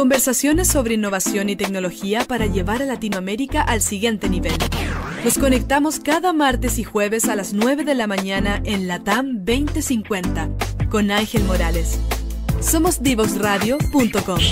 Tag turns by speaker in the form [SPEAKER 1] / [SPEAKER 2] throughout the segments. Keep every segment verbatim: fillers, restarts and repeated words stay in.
[SPEAKER 1] Conversaciones sobre innovación y tecnología para llevar a Latinoamérica al siguiente nivel. Nos conectamos cada martes y jueves a las nueve de la mañana en LATAM veinte cincuenta con Ángel Morales. Somos divox radio punto com.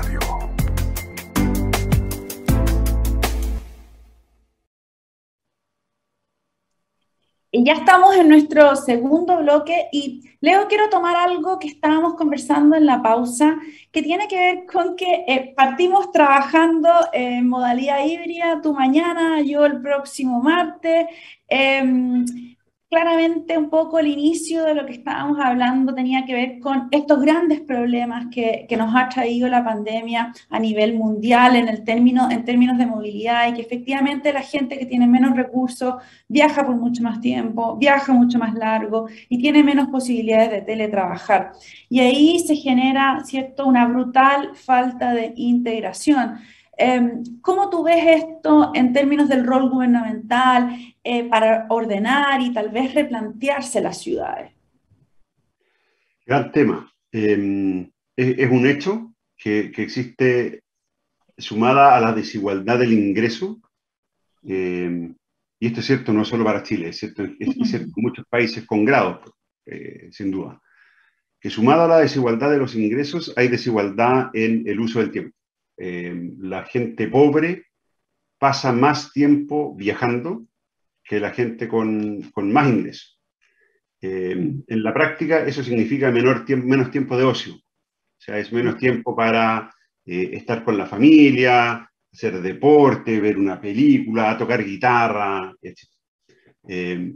[SPEAKER 2] Y ya estamos en nuestro segundo bloque y Leo, quiero tomar algo que estábamos conversando en la pausa, que tiene que ver con que eh, partimos trabajando en modalidad híbrida, tú mañana, yo el próximo martes. Eh, claramente un poco el inicio de lo que estábamos hablando tenía que ver con estos grandes problemas que, que nos ha traído la pandemia a nivel mundial en, el término, en términos de movilidad, y que efectivamente la gente que tiene menos recursos viaja por mucho más tiempo, viaja mucho más largo y tiene menos posibilidades de teletrabajar. Y ahí se genera, ¿cierto?, una brutal falta de integración. ¿Cómo tú ves esto en términos del rol gubernamental eh, para ordenar y tal vez replantearse las ciudades?
[SPEAKER 3] Gran tema. Eh, es, es un hecho que, que existe, sumada a la desigualdad del ingreso, eh, y esto es cierto no solo para Chile, es cierto, es, es cierto en muchos países con grados, eh, sin duda, que sumada a la desigualdad de los ingresos hay desigualdad en el uso del tiempo. Eh, la gente pobre pasa más tiempo viajando que la gente con, con más ingresos. Eh, en la práctica eso significa menor tiempo, menos tiempo de ocio. O sea, es menos tiempo para eh, estar con la familia, hacer deporte, ver una película, tocar guitarra, etcétera. Eh,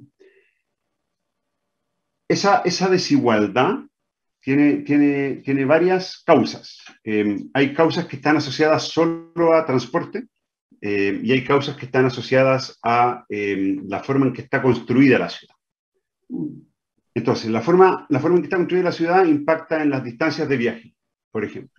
[SPEAKER 3] esa, esa desigualdad Tiene, tiene, tiene varias causas. Eh, hay causas que están asociadas solo a transporte eh, y hay causas que están asociadas a eh, la forma en que está construida la ciudad. Entonces, la forma, la forma en que está construida la ciudad impacta en las distancias de viaje, por ejemplo.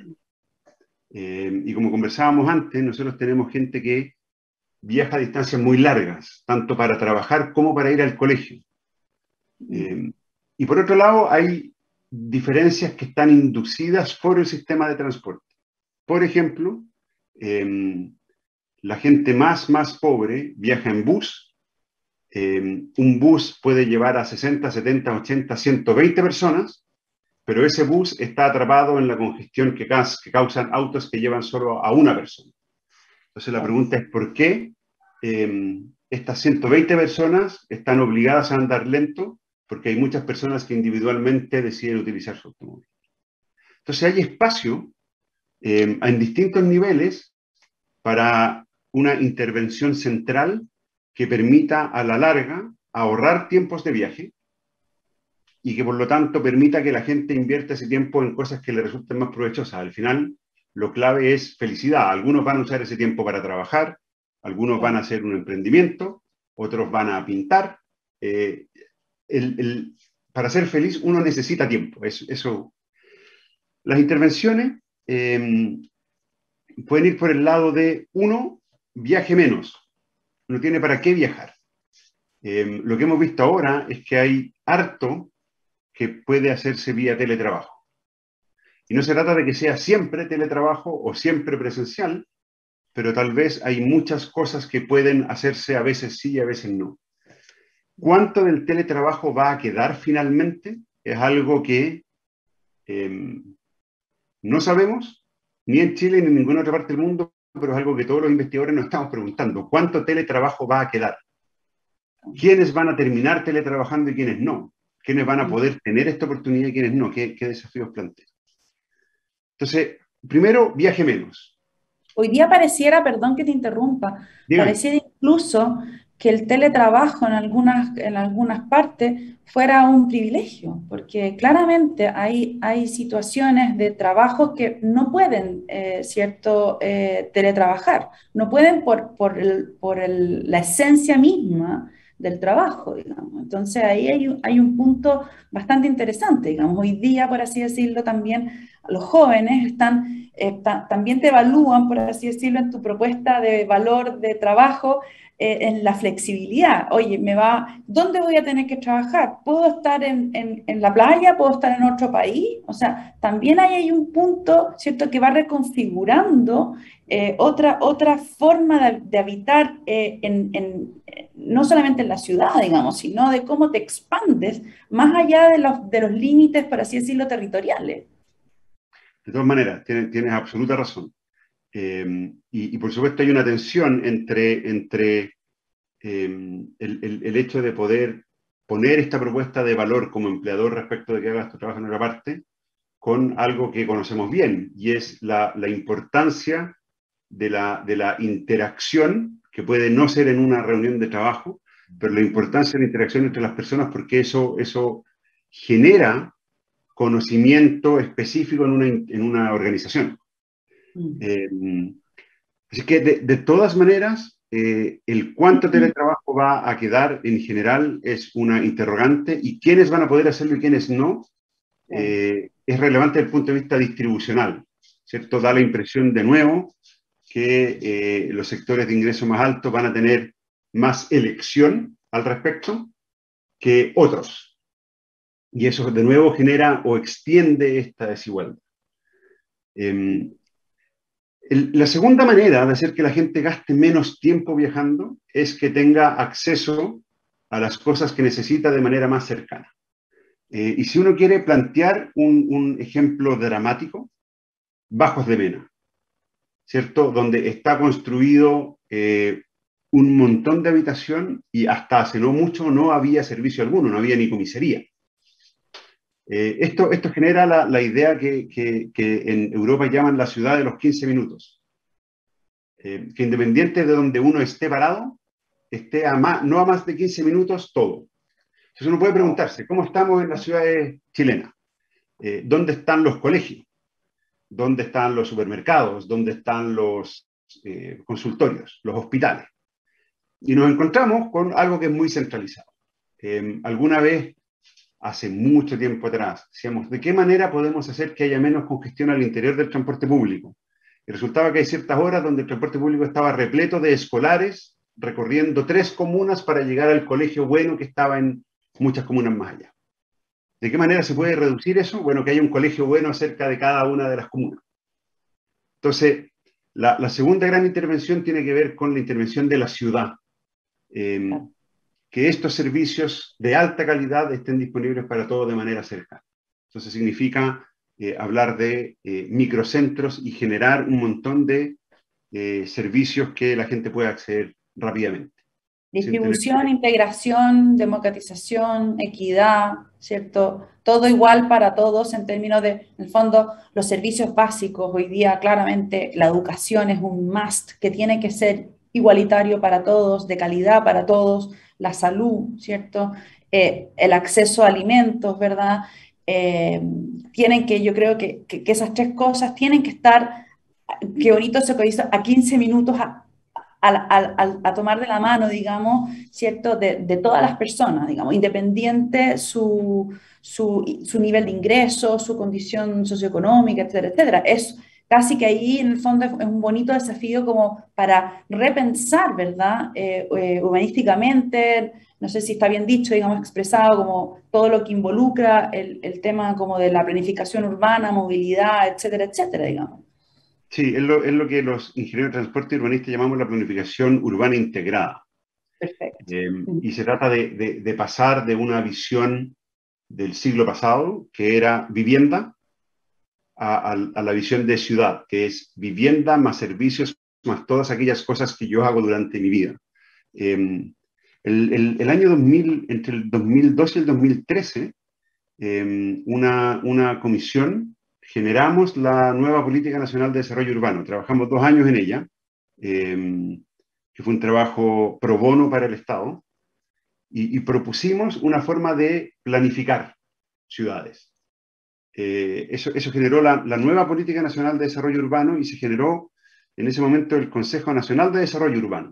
[SPEAKER 3] Eh, y como conversábamos antes, nosotros tenemos gente que viaja a distancias muy largas, tanto para trabajar como para ir al colegio. Eh, y por otro lado, hay diferencias que están inducidas por el sistema de transporte. Por ejemplo, eh, la gente más, más pobre viaja en bus. Eh, un bus puede llevar a sesenta, setenta, ochenta, ciento veinte personas, pero ese bus está atrapado en la congestión que, que causan autos que llevan solo a una persona. Entonces la pregunta es ¿por qué eh, estas ciento veinte personas están obligadas a andar lento? Porque hay muchas personas que individualmente deciden utilizar su automóvil. Entonces hay espacio eh, en distintos niveles para una intervención central que permita a la larga ahorrar tiempos de viaje y que por lo tanto permita que la gente invierta ese tiempo en cosas que le resulten más provechosas. Al final, lo clave es felicidad. Algunos van a usar ese tiempo para trabajar, algunos van a hacer un emprendimiento, otros van a pintar. Eh, El, el, para ser feliz uno necesita tiempo. Eso, eso. Las intervenciones eh, pueden ir por el lado de, uno, viaje menos. No tiene para qué viajar. Eh, lo que hemos visto ahora es que hay harto que puede hacerse vía teletrabajo. Y no se trata de que sea siempre teletrabajo o siempre presencial, pero tal vez hay muchas cosas que pueden hacerse a veces sí y a veces no. ¿Cuánto del teletrabajo va a quedar finalmente? Es algo que eh, no sabemos, ni en Chile ni en ninguna otra parte del mundo, pero es algo que todos los investigadores nos estamos preguntando. ¿Cuánto teletrabajo va a quedar? ¿Quiénes van a terminar teletrabajando y quiénes no? ¿Quiénes van a poder tener esta oportunidad y quiénes no? ¿Qué, qué desafíos plantean? Entonces, primero, viaje menos.
[SPEAKER 2] Hoy día pareciera, perdón que te interrumpa,
[SPEAKER 3] Dime.
[SPEAKER 2] pareciera incluso que el teletrabajo en algunas, en algunas partes fuera un privilegio, porque claramente hay, hay situaciones de trabajo que no pueden, eh, ¿cierto?, eh, teletrabajar, no pueden por, por, el, por el, la esencia misma del trabajo, digamos. Entonces ahí hay, hay un punto bastante interesante, digamos. Hoy día, por así decirlo, también los jóvenes están, eh, ta, también te evalúan, por así decirlo, en tu propuesta de valor de trabajo, eh, en la flexibilidad. Oye, me va, ¿dónde voy a tener que trabajar? ¿Puedo estar en, en, en la playa? ¿Puedo estar en otro país? O sea, también hay, hay un punto, ¿cierto?, que va reconfigurando eh, otra, otra forma de, de habitar, eh, en, en, no solamente en la ciudad, digamos, sino de cómo te expandes más allá de los, de los límites, por así decirlo, territoriales.
[SPEAKER 3] De todas maneras, tienes, tienes absoluta razón. Eh, y, y por supuesto hay una tensión entre, entre eh, el, el, el hecho de poder poner esta propuesta de valor como empleador respecto de que hagas tu trabajo en otra parte, con algo que conocemos bien, y es la, la importancia de la, de la interacción, que puede no ser en una reunión de trabajo, pero la importancia de la interacción entre las personas, porque eso, eso genera conocimiento específico en una, en una organización. Mm. Eh, así que, de, de todas maneras, eh, el cuánto teletrabajo va a quedar en general es una interrogante, y quiénes van a poder hacerlo y quiénes no, eh, es relevante desde el punto de vista distribucional, ¿cierto? Da la impresión, de nuevo, que eh, los sectores de ingreso más altos van a tener más elección al respecto que otros. Y eso, de nuevo, genera o extiende esta desigualdad. Eh, el, la segunda manera de hacer que la gente gaste menos tiempo viajando es que tenga acceso a las cosas que necesita de manera más cercana. Eh, y si uno quiere plantear un, un ejemplo dramático, Bajos de Mena, ¿cierto? Donde está construido eh, un montón de habitación, y hasta hace no mucho no había servicio alguno, no había ni comisaría. Eh, esto, esto genera la, la idea que, que, que en Europa llaman la ciudad de los quince minutos. Eh, que independiente de donde uno esté parado, esté a más, no a más de quince minutos todo. Entonces uno puede preguntarse, ¿cómo estamos en las ciudades chilenas? Eh, ¿Dónde están los colegios? ¿Dónde están los supermercados? ¿Dónde están los eh, consultorios, los hospitales? Y nos encontramos con algo que es muy centralizado. Eh, alguna vez, hace mucho tiempo atrás, decíamos, ¿de qué manera podemos hacer que haya menos congestión al interior del transporte público? Y resultaba que hay ciertas horas donde el transporte público estaba repleto de escolares recorriendo tres comunas para llegar al colegio bueno que estaba en muchas comunas más allá. ¿De qué manera se puede reducir eso? Bueno, que haya un colegio bueno cerca de cada una de las comunas. Entonces, la, la segunda gran intervención tiene que ver con la intervención de la ciudad. Eh, que estos servicios de alta calidad estén disponibles para todos de manera cercana. Entonces significa eh, hablar de eh, microcentros y generar un montón de eh, servicios que la gente pueda acceder rápidamente.
[SPEAKER 2] Distribución, integración, democratización, equidad, ¿cierto? Todo igual para todos en términos de, en el fondo, los servicios básicos. Hoy día, claramente, la educación es un must que tiene que ser igualitario para todos, de calidad para todos, la salud, ¿cierto? Eh, el acceso a alimentos, ¿verdad? Eh, tienen que, yo creo que, que, que esas tres cosas tienen que estar, qué bonito eso que dice, a quince minutos a, A, a, a tomar de la mano, digamos, ¿cierto?, de, de todas las personas, digamos, independiente su, su, su nivel de ingreso, su condición socioeconómica, etcétera, etcétera. Es casi que ahí, en el fondo, es un bonito desafío como para repensar, ¿verdad?, eh, eh, humanísticamente, no sé si está bien dicho, digamos, expresado, como todo lo que involucra el, el tema como de la planificación urbana, movilidad, etcétera, etcétera, digamos.
[SPEAKER 3] Sí, es lo, es lo que los ingenieros de transporte y urbanistas llamamos la planificación urbana integrada.
[SPEAKER 2] Perfecto.
[SPEAKER 3] Eh, y se trata de, de, de pasar de una visión del siglo pasado, que era vivienda, a, a, a la visión de ciudad, que es vivienda más servicios, más todas aquellas cosas que yo hago durante mi vida. Eh, el, el, el año dos mil, entre el dos mil doce y el dos mil trece, eh, una, una comisión generamos la nueva Política Nacional de Desarrollo Urbano. Trabajamos dos años en ella, eh, que fue un trabajo pro bono para el Estado, y, y propusimos una forma de planificar ciudades. Eh, eso, eso generó la, la nueva Política Nacional de Desarrollo Urbano, y se generó en ese momento el Consejo Nacional de Desarrollo Urbano,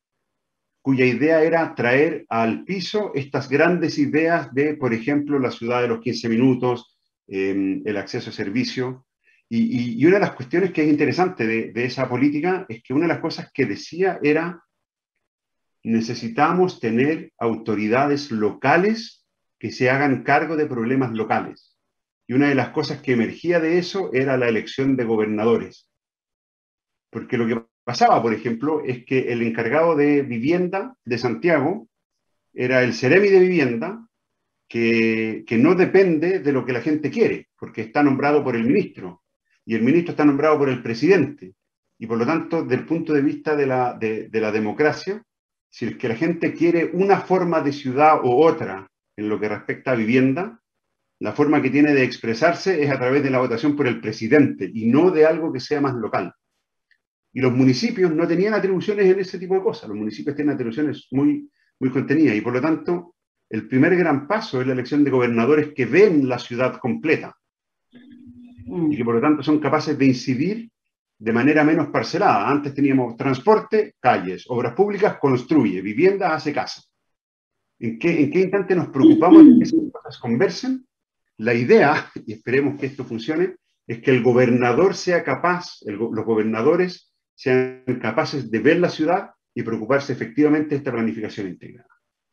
[SPEAKER 3] cuya idea era traer al piso estas grandes ideas de, por ejemplo, la ciudad de los quince minutos, Eh, el acceso a servicio, Y, y, y una de las cuestiones que es interesante de, de esa política es que una de las cosas que decía era: necesitamos tener autoridades locales que se hagan cargo de problemas locales. Y una de las cosas que emergía de eso era la elección de gobernadores. Porque lo que pasaba, por ejemplo, es que el encargado de vivienda de Santiago era el Seremi de Vivienda, que, que no depende de lo que la gente quiere, porque está nombrado por el ministro, y el ministro está nombrado por el presidente. Y por lo tanto, desde el punto de vista de la, de, de la democracia, si es que la gente quiere una forma de ciudad u otra en lo que respecta a vivienda, la forma que tiene de expresarse es a través de la votación por el presidente y no de algo que sea más local. Y los municipios no tenían atribuciones en ese tipo de cosas. Los municipios tienen atribuciones muy, muy contenidas y por lo tanto el primer gran paso es la elección de gobernadores que ven la ciudad completa y que por lo tanto son capaces de incidir de manera menos parcelada. Antes teníamos transporte, calles; obras públicas, construye; vivienda, hace casa. ¿En qué, en qué instante nos preocupamos de que esas cosas conversen? La idea, y esperemos que esto funcione, es que el gobernador sea capaz, el, los gobernadores sean capaces de ver la ciudad y preocuparse efectivamente de esta planificación integrada.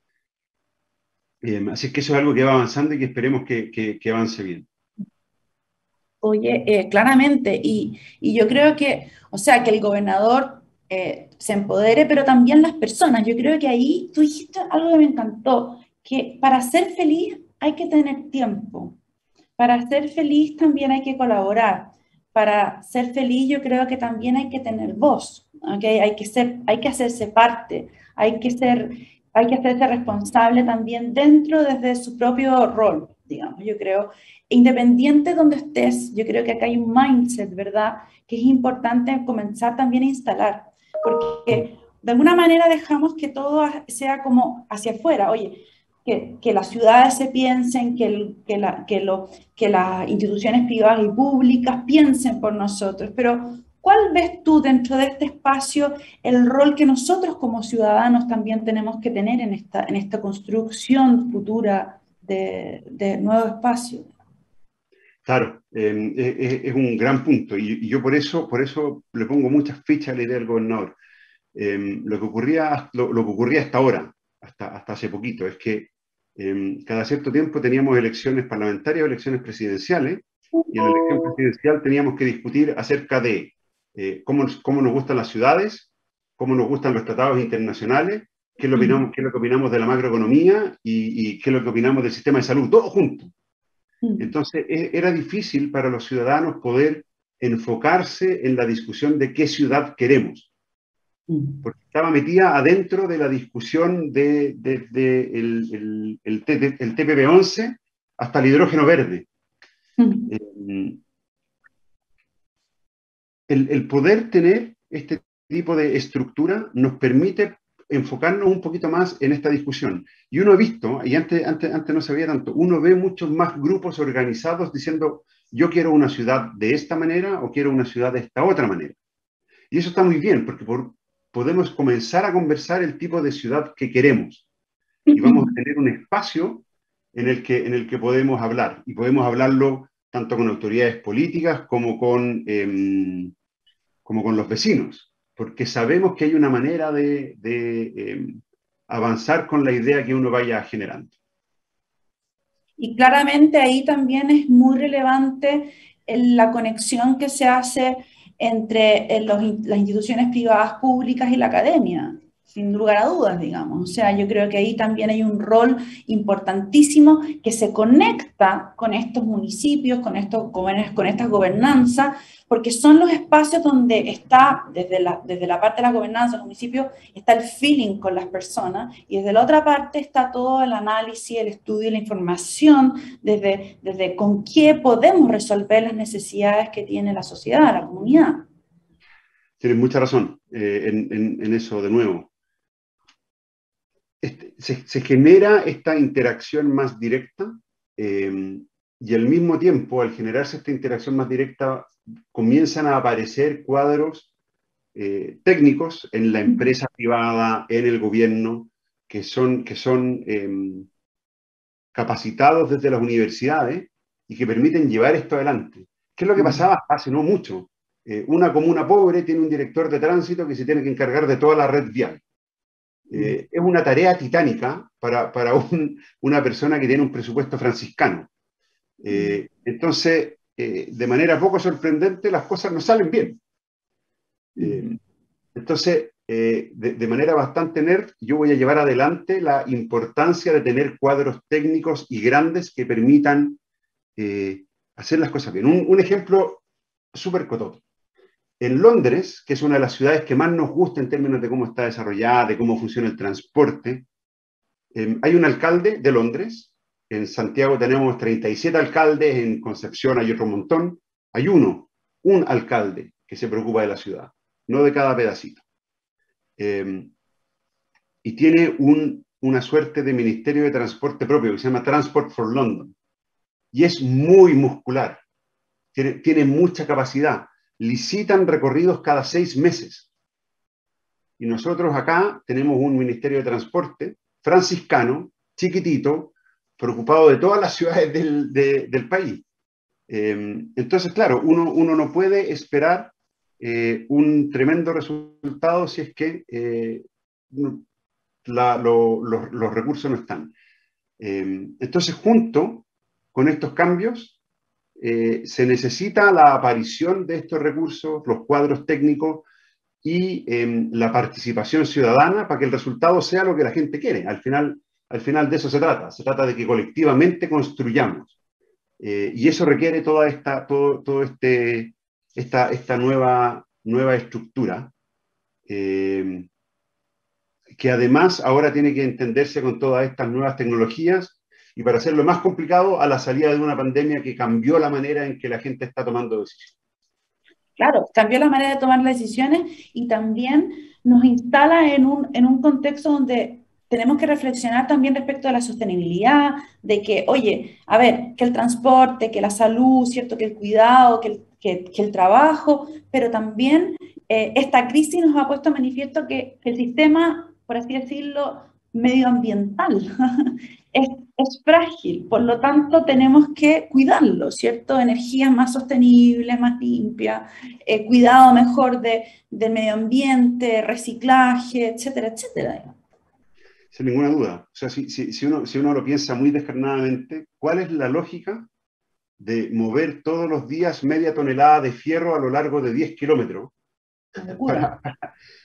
[SPEAKER 3] Eh, así que eso es algo que va avanzando y que esperemos que, que, que avance bien.
[SPEAKER 2] Oye, eh, claramente, y, y yo creo que, o sea, que el gobernador eh, se empodere, pero también las personas. Yo creo que ahí tú dijiste algo que me encantó, que para ser feliz hay que tener tiempo. Para ser feliz también hay que colaborar. Para ser feliz yo creo que también hay que tener voz, ¿okay? Hay que ser, hay que hacerse parte, hay que ser, hay que hacerse responsable también dentro desde su propio rol, digamos, yo creo. Independiente de donde estés, yo creo que acá hay un mindset, ¿verdad?, que es importante comenzar también a instalar, porque de alguna manera dejamos que todo sea como hacia afuera. Oye, Que, que las ciudades se piensen, que, el, que, la, que, lo, que las instituciones privadas y públicas piensen por nosotros, pero ¿cuál ves tú dentro de este espacio el rol que nosotros como ciudadanos también tenemos que tener en esta, en esta construcción futura de, de nuevo espacio?
[SPEAKER 3] Claro, eh, es, es un gran punto y, y yo por eso, por eso le pongo muchas fichas a la idea del gobernador. Eh, lo, que ocurría, lo, lo que ocurría hasta ahora, hasta, hasta hace poquito, es que eh, cada cierto tiempo teníamos elecciones parlamentarias o elecciones presidenciales, y en la elección presidencial teníamos que discutir acerca de eh, cómo, cómo nos gustan las ciudades, cómo nos gustan los tratados internacionales, qué es lo, opinamos, qué es lo que opinamos de la macroeconomía y, y qué es lo que opinamos del sistema de salud, todo junto. Entonces era difícil para los ciudadanos poder enfocarse en la discusión de qué ciudad queremos, porque estaba metida adentro de la discusión de, de, de el, el, el, el T P P once hasta el hidrógeno verde. Mm. Eh, el, el poder tener este tipo de estructura nos permite enfocarnos un poquito más en esta discusión. Y uno ha visto, y antes, antes, antes no se veía tanto, uno ve muchos más grupos organizados diciendo: yo quiero una ciudad de esta manera o quiero una ciudad de esta otra manera. Y eso está muy bien, porque por, podemos comenzar a conversar el tipo de ciudad que queremos. Y vamos a tener un espacio en el que, en el que podemos hablar. Y podemos hablarlo tanto con autoridades políticas como con, eh, como con los vecinos. Porque sabemos que hay una manera de, de eh, avanzar con la idea que uno vaya generando.
[SPEAKER 2] Y claramente ahí también es muy relevante la conexión que se hace entre los, las instituciones privadas, públicas y la academia, sin lugar a dudas, digamos. O sea, yo creo que ahí también hay un rol importantísimo que se conecta con estos municipios, con, estos, con estas gobernanzas, porque son los espacios donde está, desde la, desde la parte de la gobernanza del municipio, está el feeling con las personas, y desde la otra parte está todo el análisis, el estudio y la información, desde, desde con qué podemos resolver las necesidades que tiene la sociedad, la comunidad.
[SPEAKER 3] Tienes mucha razón eh, en, en, en eso de nuevo. Este, se, se genera esta interacción más directa eh, y al mismo tiempo, al generarse esta interacción más directa, comienzan a aparecer cuadros eh, técnicos en la empresa privada, en el gobierno, que son, que son eh, capacitados desde las universidades y que permiten llevar esto adelante. ¿Qué es lo que pasaba hace no mucho? Eh, una comuna pobre tiene un director de tránsito que se tiene que encargar de toda la red vial. Eh, es una tarea titánica para, para un, una persona que tiene un presupuesto franciscano. Eh, entonces, eh, de manera poco sorprendente, las cosas no salen bien. Eh, entonces, eh, de, de manera bastante nerd, yo voy a llevar adelante la importancia de tener cuadros técnicos y grandes que permitan eh, hacer las cosas bien. Un, un ejemplo súper cototo. En Londres, que es una de las ciudades que más nos gusta en términos de cómo está desarrollada, de cómo funciona el transporte, eh, hay un alcalde de Londres. En Santiago tenemos treinta y siete alcaldes, en Concepción hay otro montón. Hay uno, un alcalde que se preocupa de la ciudad, no de cada pedacito. Eh, y tiene un, una suerte de ministerio de transporte propio que se llama Transport for London. Y es muy muscular, tiene, tiene mucha capacidad. Licitan recorridos cada seis meses. Y nosotros acá tenemos un ministerio de transporte franciscano, chiquitito, preocupado de todas las ciudades del, de, del país. Eh, entonces, claro, uno, uno no puede esperar eh, un tremendo resultado si es que eh, la, lo, lo, los recursos no están. Eh, entonces, junto con estos cambios, Eh, se necesita la aparición de estos recursos, los cuadros técnicos y eh, la participación ciudadana para que el resultado sea lo que la gente quiere. Al final, al final de eso se trata. Se trata de que colectivamente construyamos. Eh, y eso requiere toda esta, todo, todo este, esta, esta nueva, nueva estructura, eh, que además ahora tiene que entenderse con todas estas nuevas tecnologías. Y para hacerlo más complicado, a la salida de una pandemia que cambió la manera en que la gente está tomando decisiones.
[SPEAKER 2] Claro, cambió la manera de tomar decisiones y también nos instala en un, en un contexto donde tenemos que reflexionar también respecto a la sostenibilidad, de que, oye, a ver, que el transporte, que la salud, ¿cierto? Que el cuidado, que el, que, que el trabajo, pero también eh, esta crisis nos ha puesto a manifiesto que el sistema, por así decirlo, medioambiental es, es frágil, por lo tanto tenemos que cuidarlo, ¿cierto? Energías más sostenibles, más limpias, eh, cuidado mejor de, del medio ambiente, reciclaje, etcétera, etcétera.
[SPEAKER 3] Sin ninguna duda. O sea, si, si, si, uno, si uno lo piensa muy descarnadamente, ¿cuál es la lógica de mover todos los días media tonelada de fierro a lo largo de diez kilómetros? Para, para,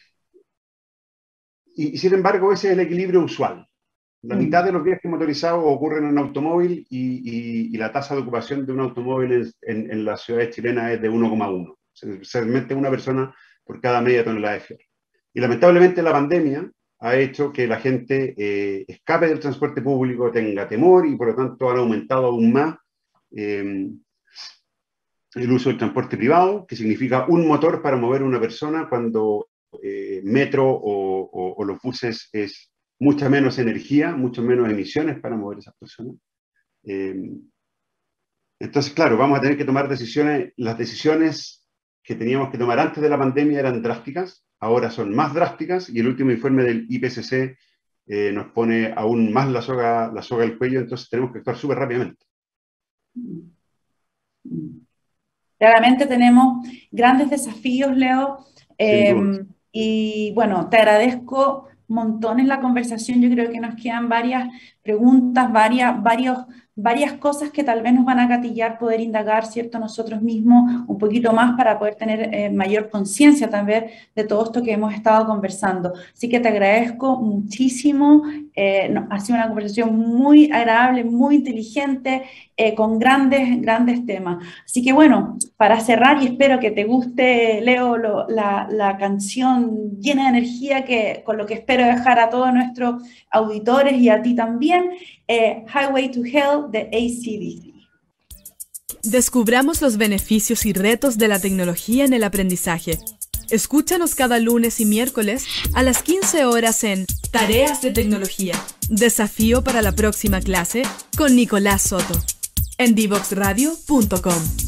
[SPEAKER 3] Y, y sin embargo, ese es el equilibrio usual. La mm. mitad de los viajes motorizados ocurren en un automóvil y, y, y la tasa de ocupación de un automóvil en, en, en las ciudades chilenas es de uno coma uno. Se, se mete una persona por cada media tonelada de fierro. Y lamentablemente la pandemia ha hecho que la gente eh, escape del transporte público, tenga temor y por lo tanto han aumentado aún más eh, el uso del transporte privado, que significa un motor para mover a una persona cuando Eh, metro o, o, o los buses es mucha menos energía, mucho menos emisiones para mover a esas personas. Eh, entonces, claro, vamos a tener que tomar decisiones. Las decisiones que teníamos que tomar antes de la pandemia eran drásticas, ahora son más drásticas y el último informe del I P C C eh, nos pone aún más la soga, la soga al cuello, entonces tenemos que actuar súper rápidamente.
[SPEAKER 2] Claramente tenemos grandes desafíos, Leo. Eh, y bueno, te agradezco montones la conversación. Yo creo que nos quedan varias preguntas, varias, varios, varias cosas que tal vez nos van a gatillar poder indagar, ¿cierto? Nosotros mismos un poquito más para poder tener eh, mayor conciencia también de todo esto que hemos estado conversando. Así que te agradezco muchísimo. Eh, no, ha sido una conversación muy agradable, muy inteligente, eh, con grandes, grandes temas. Así que bueno, para cerrar, y espero que te guste, Leo, lo, la, la canción llena de energía, que, con lo que espero dejar a todos nuestros auditores y a ti también, eh, Highway to Hell de A C D C.
[SPEAKER 1] Descubramos los beneficios y retos de la tecnología en el aprendizaje. Escúchanos cada lunes y miércoles a las quince horas en Tareas de Tecnología. Desafío para la próxima clase con Nicolás Soto en divox radio punto com.